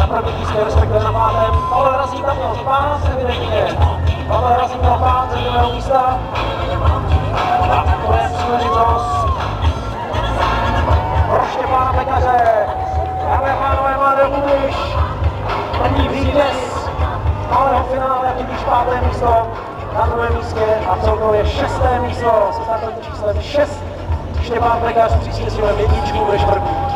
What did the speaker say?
první místě, respektive na pátém. Pavel Razík tam měl pás, evidentně. Pavel Razík měl pás ze druhého místa. A to je příležitost pro Štěpána Pekaře. Dámy a pánové, Mladé Budiš. První vítěz malého finále, tudíž páté místo na druhém místě a celkově šesté místo se startovým číslem 6. Štěpán Pekař přísně si jedničku, budeš první.